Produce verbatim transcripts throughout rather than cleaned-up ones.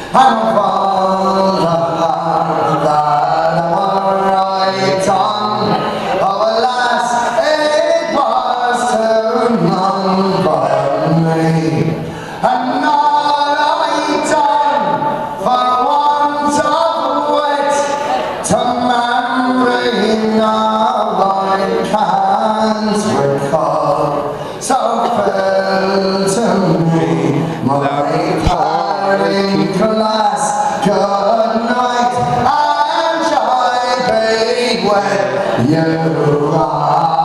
I'm a ball of love that I'm right on. Oh, alas, it was too long for me. And all I done for want of wit to marry now I can't recall. So fell to me my parting glass. Good night and joy be with you all.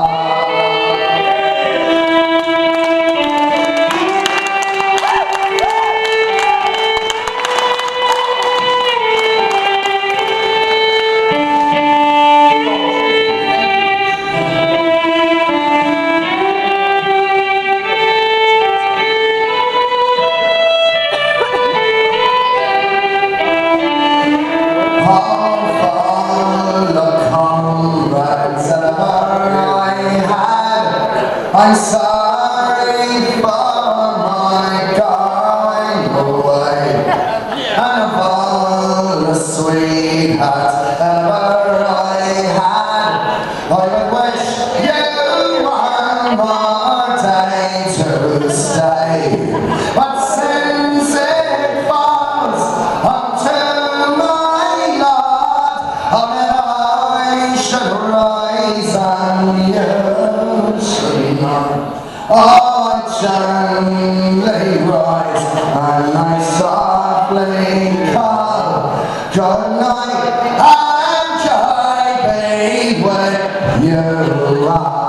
I'm sorry for my going away, and of all the sweethearts ever I had, I would wish you one more day to stay. But since it falls unto my lot, oh, that I should rise and you should not. Oh, I gently rise and I softly call. Good night and joy be with you all.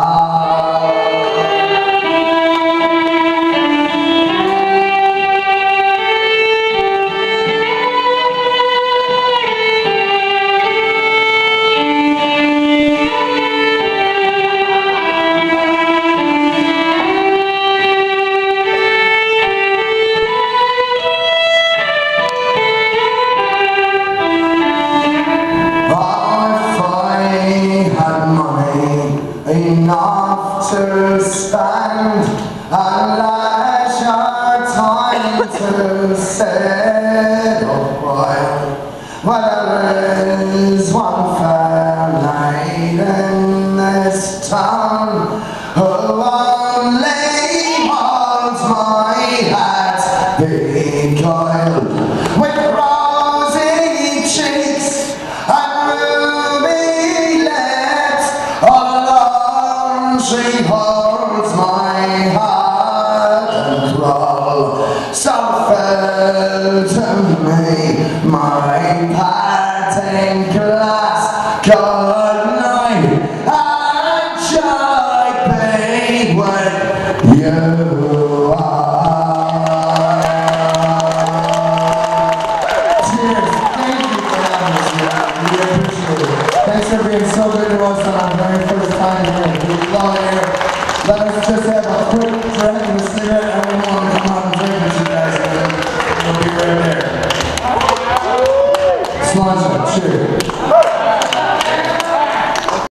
Enough to spend and leisure time to sit a while. Well, there is one fair lady in this town who only holds my hat beguiled with rosy cheeks and ruby lips. She holds my heart and thrall. So fell to me my parting glass. Good night and joy be with you all. Cheers. Thank you for having us here. We appreciate it. Thanks for being so good to us on our very first time here. We love it here. Let us just have a quick